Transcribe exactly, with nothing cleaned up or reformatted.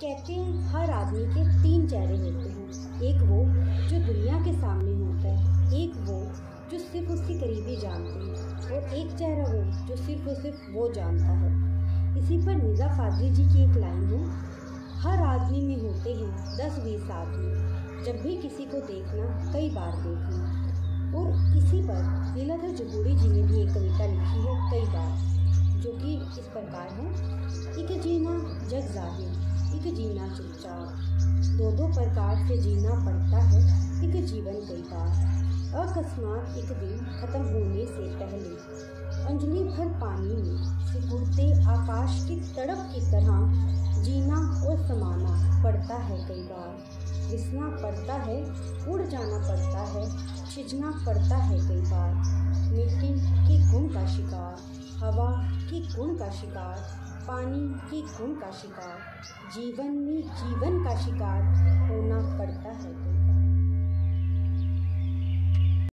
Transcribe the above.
कहते हैं हर आदमी के तीन चेहरे होते हैं। एक वो जो दुनिया के सामने होता है, एक वो जो सिर्फ उसके करीबी जानते हैं, और एक चेहरा वो जो सिर्फ और सिर्फ वो जानता है। इसी पर निज़ा फाजली जी की एक लाइन है, हर आदमी में होते हैं दस बीस आदमी, जब भी किसी को देखना कई बार देखना। और इसी पर लीलाधर जगूड़ी जी ने भी एक कविता लिखी है कई बार, जो कि इस प्रकार है। एक जीना जग जाहिर, एक जीना चुपचाप, दो दो प्रकार से जीना पड़ता है एक जीवन कई बार। अकस्मात एक दिन खत्म होने से पहले अंजलि भर पानी में सिकुड़ते आकाश की तड़प की तरह जीना और समाना पड़ता है कई बार। रिसना पड़ता है, उड़ जाना पड़ता है, छिजना पड़ता है कई बार। मिट्टी की गुण का शिकार, हवा की गुण का शिकार, पानी की गुण का शिकार, जीवन में जीवन का शिकार होना